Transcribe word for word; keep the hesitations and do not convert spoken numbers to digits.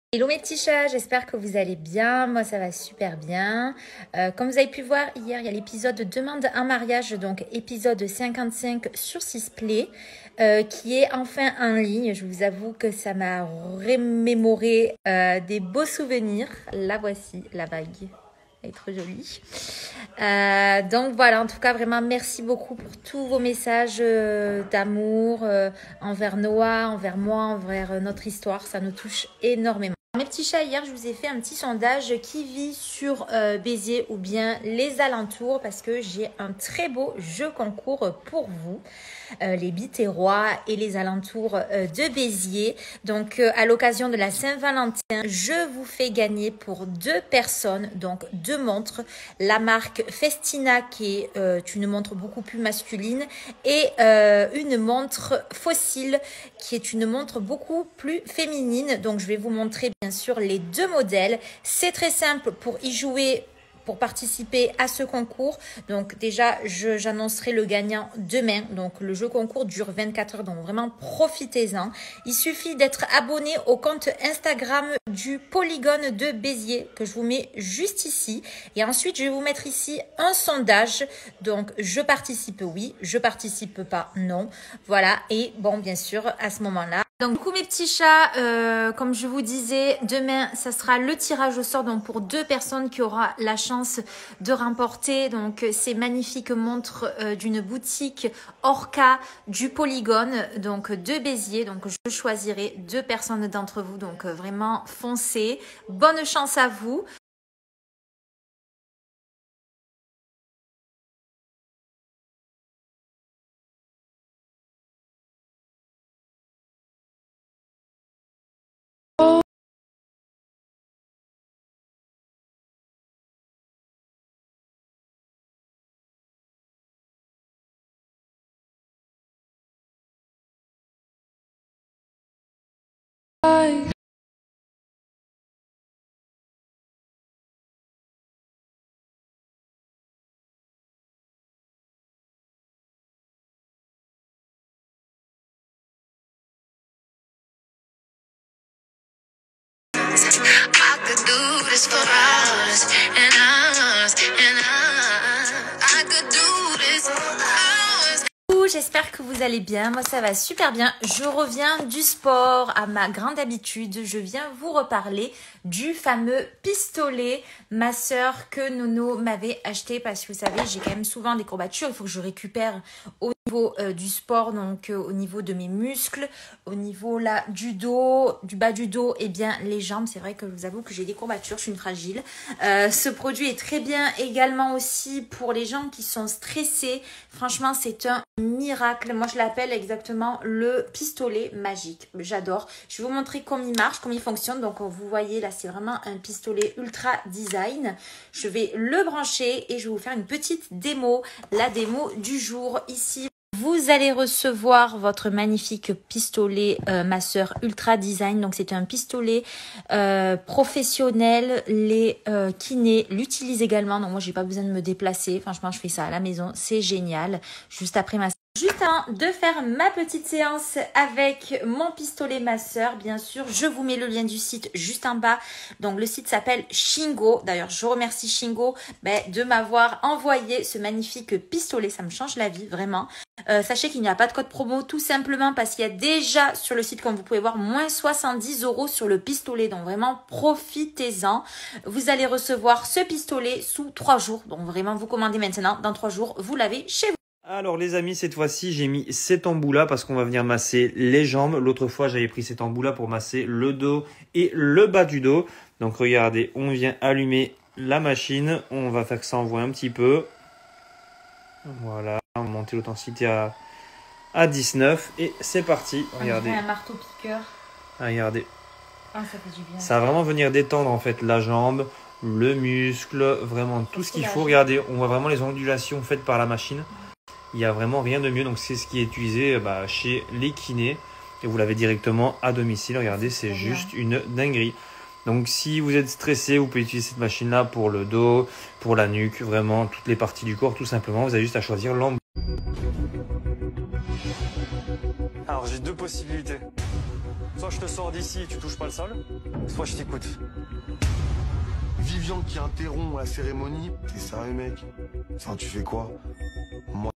Hello mes petits chats, j'espère que vous allez bien. Moi ça va super bien. Euh, comme vous avez pu voir hier, il y a l'épisode Demande un mariage, donc épisode cinquante-cinq sur Sisplay, euh, qui est enfin en ligne. Je vous avoue que ça m'a remémoré euh, des beaux souvenirs. La voici, la bague. Elle est trop jolie. Euh, donc voilà, en tout cas, vraiment, merci beaucoup pour tous vos messages euh, d'amour euh, envers Noah, envers moi, envers euh, notre histoire. Ça nous touche énormément. Mes petits chats, hier, je vous ai fait un petit sondage qui vit sur euh, Béziers ou bien les alentours parce que j'ai un très beau jeu concours pour vous. Euh, les Biterrois et les alentours euh, de Béziers. Donc, euh, à l'occasion de la Saint-Valentin, je vous fais gagner pour deux personnes, donc deux montres. La marque Festina, qui est euh, une montre beaucoup plus masculine, et euh, une montre Fossil, qui est une montre beaucoup plus féminine. Donc, je vais vous montrer bien sûr les deux modèles. C'est très simple pour y jouer. Pour participer à ce concours, donc déjà j'annoncerai le gagnant demain. Donc le jeu concours dure vingt-quatre heures, donc vraiment profitez-en. Il suffit d'être abonné au compte Instagram du Polygone de Béziers que je vous mets juste ici, et ensuite je vais vous mettre ici un sondage. Donc je participe oui, je participe pas non, voilà. Et bon, bien sûr à ce moment-là, donc du coup mes petits chats, euh, comme je vous disais, demain ça sera le tirage au sort, donc pour deux personnes qui aura la chance de remporter donc ces magnifiques montres euh, d'une boutique Orca du Polygone, donc de Béziers. Donc je choisirai deux personnes d'entre vous, donc euh, vraiment foncez, bonne chance à vous. I could do this for hours and hours and hours. I could do this for hours. J'espère que vous allez bien. Moi ça va super bien. Je reviens du sport à ma grande habitude. Je viens vous reparler du fameux pistolet, ma soeur, que Nono m'avait acheté, parce que vous savez, j'ai quand même souvent des courbatures. Il faut que je récupère au niveau euh, du sport, donc euh, au niveau de mes muscles, au niveau là du dos, du bas du dos, et bien les jambes. C'est vrai que je vous avoue que j'ai des courbatures, je suis une fragile. Euh, ce produit est très bien également aussi pour les gens qui sont stressés. Franchement, c'est un miracle. Moi, je l'appelle exactement le pistolet magique. J'adore. Je vais vous montrer comment il marche, comment il fonctionne. Donc, vous voyez là, c'est vraiment un pistolet ultra design. Je vais le brancher et je vais vous faire une petite démo. La démo du jour ici. Vous allez recevoir votre magnifique pistolet euh, ma soeur ultra design. Donc c'est un pistolet euh, professionnel. Les euh, kinés l'utilisent également. Donc moi j'ai pas besoin de me déplacer. Franchement je fais ça à la maison. C'est génial. Juste après ma Juste avant de faire ma petite séance avec mon pistolet ma soeur, bien sûr, je vous mets le lien du site juste en bas. Donc le site s'appelle Shingo. D'ailleurs, je remercie Shingo ben, de m'avoir envoyé ce magnifique pistolet. Ça me change la vie, vraiment. Euh, sachez qu'il n'y a pas de code promo, tout simplement parce qu'il y a déjà sur le site, comme vous pouvez voir, moins soixante-dix euros sur le pistolet. Donc vraiment, profitez-en. Vous allez recevoir ce pistolet sous trois jours. Donc vraiment, vous commandez maintenant. Dans trois jours, vous l'avez chez vous. Alors les amis, cette fois-ci j'ai mis cet embout là parce qu'on va venir masser les jambes. L'autre fois j'avais pris cet embout là pour masser le dos et le bas du dos. Donc regardez, on vient allumer la machine. On va faire que ça envoie un petit peu. Voilà, on va monter l'intensité à, à dix-neuf et c'est parti. Regardez. Un marteau piqueur. Regardez. Ah, ça fait du bien. Ça va vraiment venir détendre en fait la jambe, le muscle, vraiment tout ce qu'il faut. Regardez, on voit vraiment les ondulations faites par la machine. Il n'y a vraiment rien de mieux, donc c'est ce qui est utilisé bah, chez les kinés et vous l'avez directement à domicile. Regardez, c'est juste une dinguerie. Donc si vous êtes stressé, vous pouvez utiliser cette machine là pour le dos, pour la nuque, vraiment toutes les parties du corps tout simplement. Vous avez juste à choisir l'embout. Alors j'ai deux possibilités. Soit soit je te sors d'ici, tu touches pas le sol, soit je t'écoute. Vivian qui interrompt la cérémonie. T'es sérieux, mec? Enfin, tu fais quoi? Moi